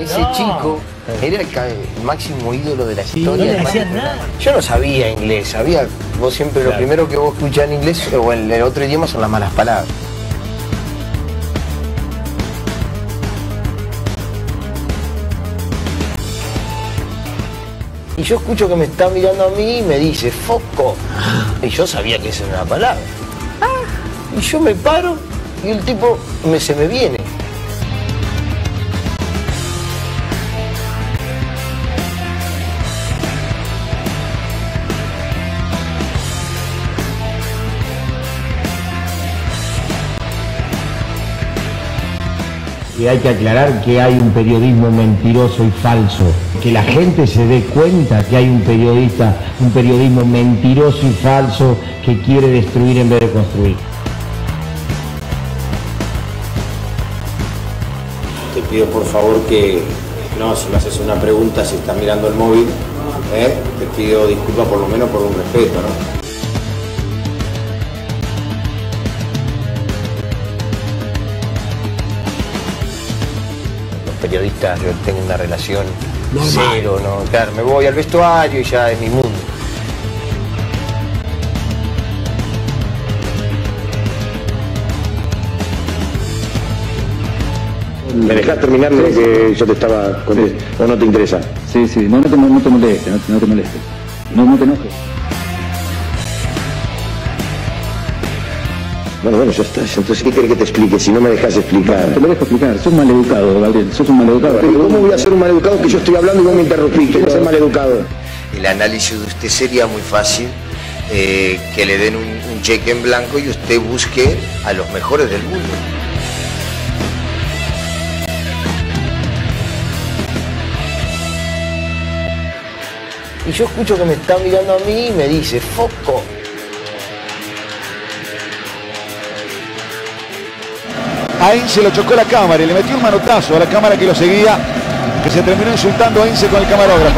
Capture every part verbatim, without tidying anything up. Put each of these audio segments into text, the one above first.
Ese no. chico era el, el máximo ídolo de la Sí, historia. no le decían nada. Yo no sabía inglés, sabía, vos siempre claro. Lo primero que vos escuchás en inglés o en el otro idioma son las malas palabras. Y yo escucho que me está mirando a mí y me dice, foco. Y yo sabía que esa era una palabra. Y yo me paro y el tipo me, se me viene. Y hay que aclarar que hay un periodismo mentiroso y falso. Que la gente se dé cuenta que hay un periodista, un periodismo mentiroso y falso que quiere destruir en vez de construir. Te pido por favor que, no, si me haces una pregunta, si estás mirando el móvil, ¿eh? Te pido disculpas por lo menos por un respeto, ¿no? Periodistas, yo tengo una relación no, cero, no, claro, me voy al vestuario y ya es mi mundo. ¿Me dejás terminar lo que yo te estaba con él? ¿O no te interesa? Sí, sí, no, no, te, no te molestes, no, no te molestes, no, no te enojes. Bueno, bueno, ya está. Entonces, ¿qué querés que te explique? Si no me dejas explicar. No te lo dejo explicar. Sos maleducado, Gabriel. Sos un maleducado. Pero ¿cómo voy a ser un maleducado que yo estoy hablando y vos me interrumpís? ¿Cómo ser maleducado? El análisis de usted sería muy fácil, eh, que le den un, un cheque en blanco y usted busque a los mejores del mundo. Y yo escucho que me está mirando a mí y me dice, foco. A Heinze lo chocó la cámara y le metió un manotazo a la cámara que lo seguía, que se terminó insultando a Heinze con el camarógrafo.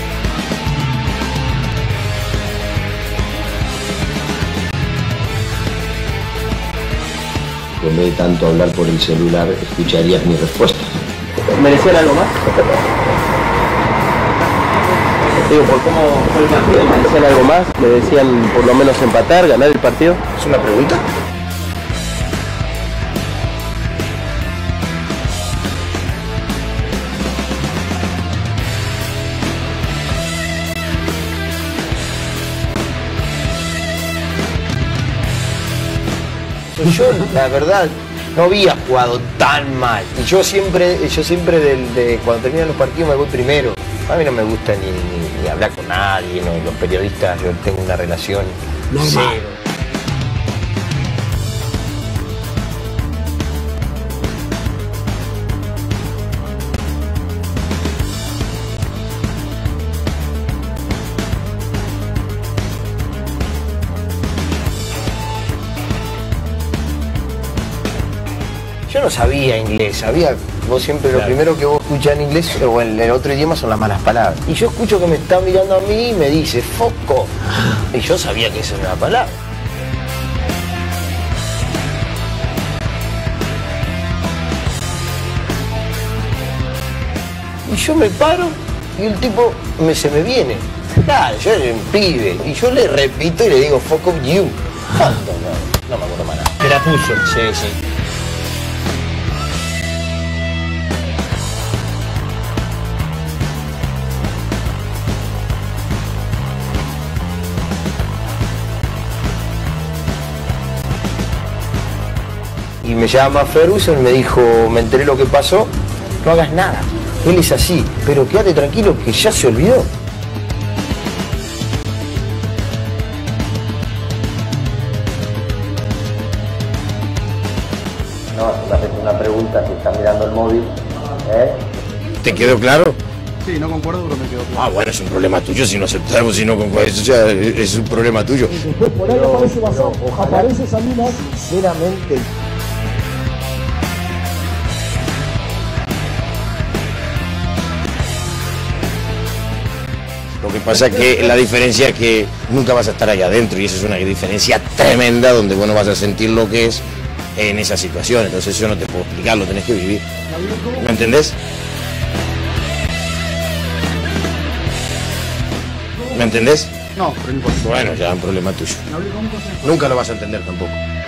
En vez de tanto hablar por el celular, escucharías mi respuesta. ¿Merecían algo más? Digo, por cómo fue el partido, ¿merecían algo más? ¿Me decían por lo menos empatar, ganar el partido? ¿Es una pregunta? Y yo, la verdad, no había jugado tan mal. Y yo siempre, yo siempre del, de, cuando terminan los partidos me voy primero. A mí no me gusta ni, ni, ni hablar con nadie, ¿no? Los periodistas, yo tengo una relación cero. Yo no sabía inglés, sabía, vos siempre claro. Lo primero que vos escuchás en inglés o en el otro idioma son las malas palabras. Y yo escucho que me está mirando a mí y me dice, foco. Y yo sabía que esa era una palabra. Y yo me paro y el tipo me, se me viene. Claro, yo era un pibe. Y yo le repito y le digo, fuck up you. No, no, no me acuerdo más nada. Te la puso. Sí, sí. Y me llama Ferguson y me dijo, me enteré lo que pasó, no hagas nada. Él es así, pero quédate tranquilo que ya se olvidó. No, una pregunta, si está mirando el móvil, ¿eh? ¿Te quedó claro? Sí, no concuerdo, pero me quedó claro. Ah, bueno, es un problema tuyo si no aceptamos, si no concuerdo, eso ya es un problema tuyo. Por ahí aparece Bazán, aparece Salinas. Sinceramente. Lo que pasa es que la diferencia es que nunca vas a estar allá adentro y esa es una diferencia tremenda donde vos no vas a sentir lo que es en esa situación. Entonces yo no te puedo explicar, lo tenés que vivir. ¿Me entendés? ¿Me entendés? No, pero no importa. Bueno, ya es un problema tuyo. Nunca lo vas a entender tampoco.